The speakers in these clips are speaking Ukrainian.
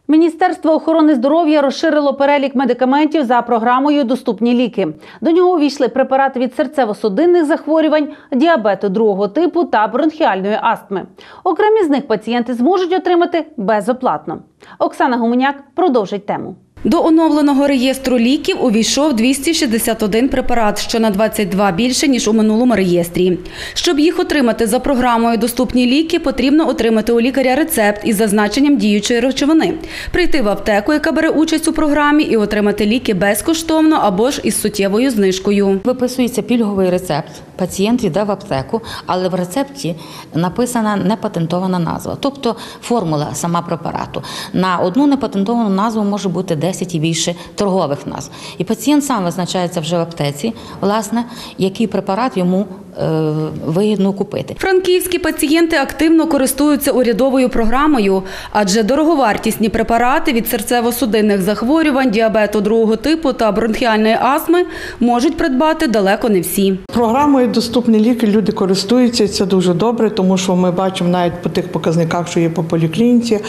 Міністерство охорони здоров'я розширило перелік медикаментів за програмою «Доступні ліки». До нього увійшли препарати від серцево-судинних захворювань, діабету другого типу та бронхіальної астми. Окремі з них пацієнти зможуть отримати безоплатно. Оксана Гуменяк продовжить тему. До оновленого реєстру ліків увійшов 261 препарат, що на 22 більше, ніж у минулому реєстрі. Щоб їх отримати за програмою «Доступні ліки», потрібно отримати у лікаря рецепт із зазначенням діючої речовини, прийти в аптеку, яка бере участь у програмі, і отримати ліки безкоштовно або ж із суттєвою знижкою. Виписується пільговий рецепт, пацієнт йде в аптеку, але в рецепті написана непатентована назва, тобто формула сама препарату. На одну непатентовану назву може бути 10 і більше торгових назв. І пацієнт сам визначається вже в аптеці, власне, який препарат йому вигідно купити. Франківські пацієнти активно користуються урядовою програмою, адже дороговартісні препарати від серцево-судинних захворювань, діабету другого типу та бронхіальної астми можуть придбати далеко не всі. Програмою «Доступні ліки» люди користуються, і це дуже добре, тому що ми бачимо навіть по тих показниках, що є по поліклініці,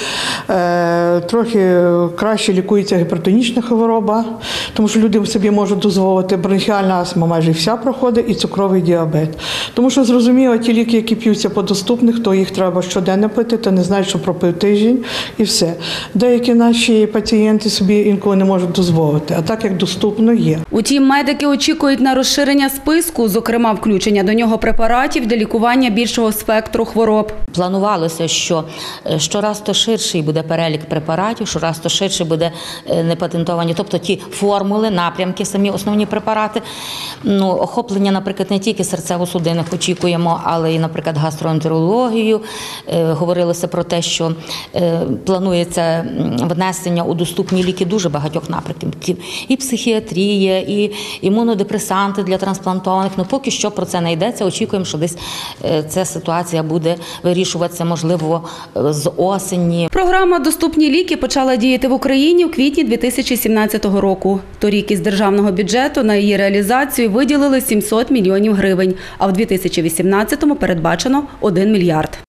трохи краще лікується гіпертонічна хвороба, тому що люди собі можуть дозволити, бронхіальна астма майже вся проходить і цукровий діабет. Тому що, зрозуміло, ті ліки, які п'ються по доступних, то їх треба щоденно пити, то не знають, що пропив тиждень і все. Деякі наші пацієнти собі інколи не можуть дозволити, а так як доступно є. Утім, медики очікують на розширення списку, зокрема включення до нього препаратів для лікування більшого спектру хвороб. Планувалося, що щораз то ширший буде перелік препаратів, щораз то ширше буде непатентовані, тобто ті формули, напрямки, самі основні препарати. Охоплення, наприклад, не тільки серцево-судинних очікуємо, але і, наприклад, гастроентерологію. Говорилося про те, що планується внесення у доступні ліки дуже багатьох напрямків. І психіатрія, і імунодепресанти для трансплантованих. Поки що про це не йдеться. Очікуємо, що десь ця ситуація буде вирішуватися, можливо, з осені. Програма «Доступні ліки» почала діяти в Україні у квітні 2017 року. Торік із державного бюджету на її реалізацію виділили 700 мільйонів гривень, а в 2018-му передбачено 1 мільярд.